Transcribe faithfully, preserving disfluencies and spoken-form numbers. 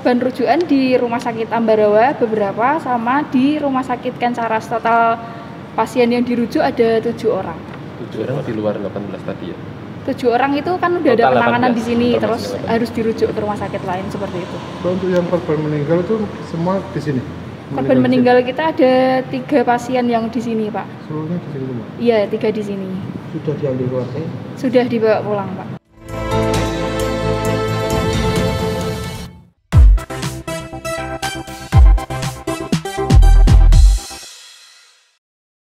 korban rujukan di Rumah Sakit Ambarawa beberapa, sama di Rumah Sakit Kencaras. Total pasien yang dirujuk ada tujuh orang. Tujuh orang di luar delapan belas tadi ya? Tujuh orang itu kan udah Total ada penanganan delapan belas, di sini, terus delapan belas. harus dirujuk ke rumah sakit lain seperti itu. Untuk yang korban meninggal itu semua di sini? Korban meninggal kita ada tiga pasien yang di sini, Pak. Seluruhnya di sini semua? Iya, tiga di sini. Sudah diambil keluarga? Sudah dibawa pulang, Pak.